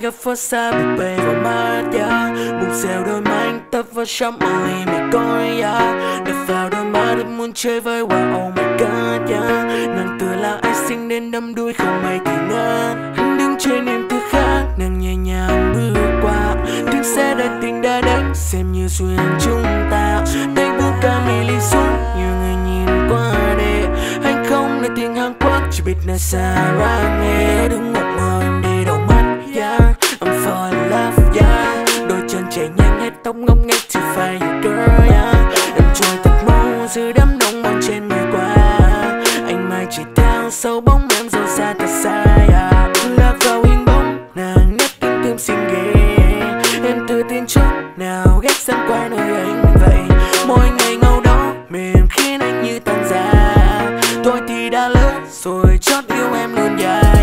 gặp phố xa bị bề vào mắt buồn xèo đôi má anh tấp vào trong ly mày coi đập vào đôi má em muốn chơi với wow, oh my god nàng tựa là ai sinh nên đắm đuối không may thì ngất. Anh đứng trên em thứ khác nàng nhẹ nhàng bước qua tiếng xe đã tình đã đến xem như duyên chúng ta. Tay bước ca mì ly xuống nhiều người nhìn qua đây anh không nói tiếng Hàn Quốc chỉ biết là Sarah nghe đứng một mình đi đầu mắt I'm fall in love đôi chân chạy nhanh hết tóc ngốc nghếch thì phải you girl em trôi thật mau giữa đám đông mòn trên người qua anh mai chỉ theo sau bóng em dẫu xa thật xa lạc vào hình bóng nàng nhắc tiếng tim xin ghê em tự tin chút nào ghét xem qua nơi anh vậy mỗi ngày ngâu đó mềm khiến anh như tan ra tôi thì đã lớn rồi chót yêu em luôn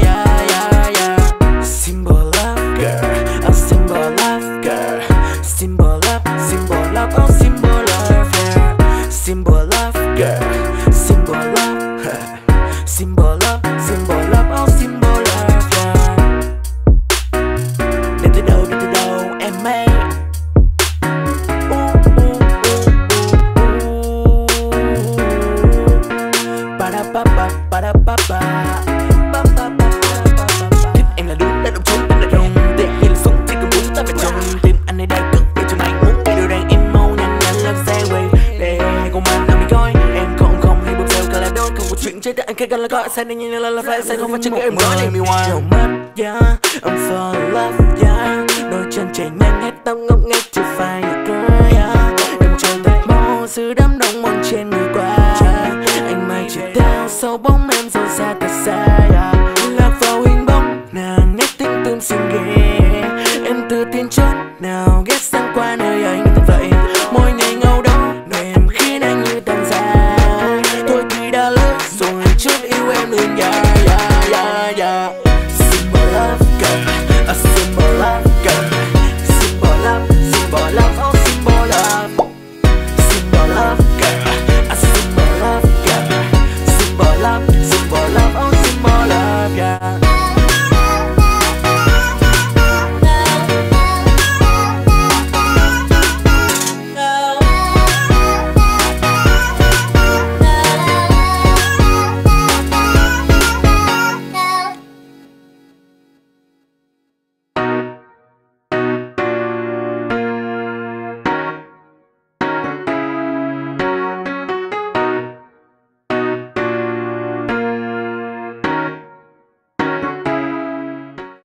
Symbol love girl, a symbol love girl, symbol love, oh symbol love yeah. Symbol love girl, symbol love, symbol love, oh symbol love yeah. Đến từ đâu em mê. Ba da ba ba ba da ba ba. Chuyện chết anh khi gần là gọi sai nên nhìn là phải sai không phải chỉ em nói để mình hoài. Đầu mắt I'm fall in love đôi chân chạy nhanh hết tóc ngốc nghếch chỉ phải you girl em trôi thật mau giữa đám đông mòn trên người qua anh mai chỉ theo sau bóng em dẫu xa thật xa lạc vào hình bóng nàng nhắc tiếng tim xin ghê